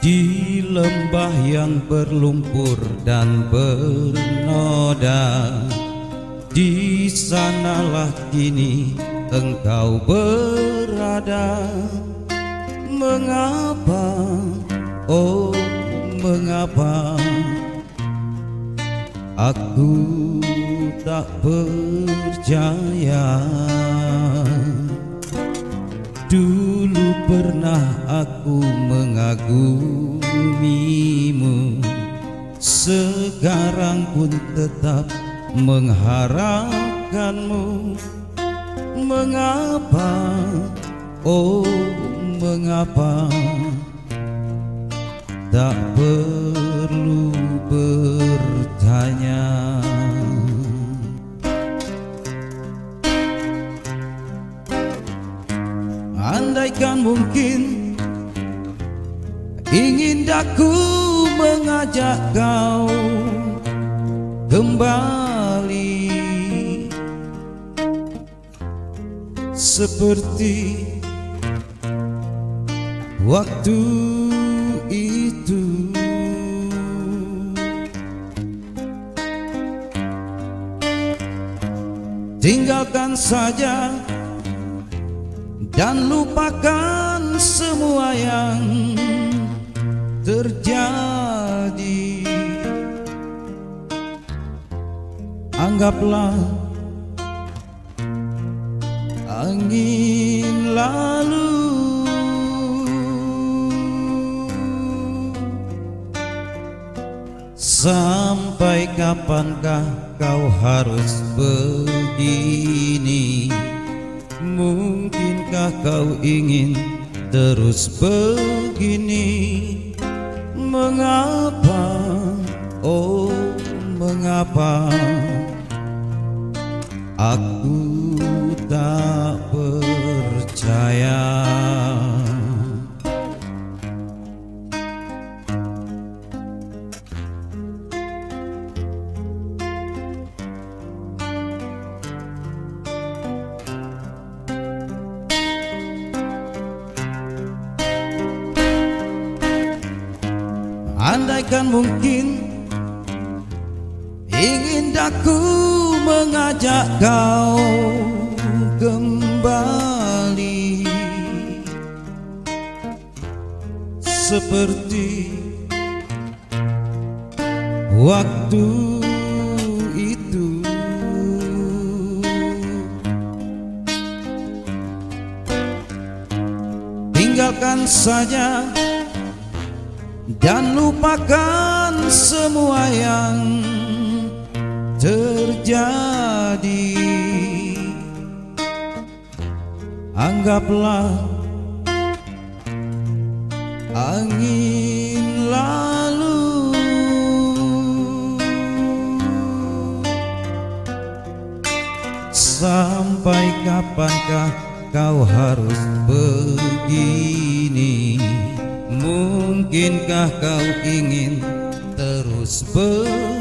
Di lembah yang berlumpur dan bernoda, di sanalah kini engkau berada. Mengapa, oh mengapa aku tak percaya? Dulu pernah aku mengagumimu, sekarang pun tetap mengharapkanmu. Mengapa, oh mengapa tak perlu bertanya? Andaikan mungkin, ingin aku mengajak kau kembali seperti waktu itu. Tinggalkan saja dan lupakan semua yang terjadi. Anggaplah angin lalu. Sampai kapankah kau harus begini? Mungkinkah kau ingin terus begini? Mengapa, oh mengapa aku tak percaya? Andaikan mungkin, ingin aku mengajak kau kembali seperti waktu itu. Tinggalkan saja dan lupakan semua yang terjadi. Anggaplah angin lalu. Sampai kapankah kau harus begini? Mungkinkah kau ingin terus begini?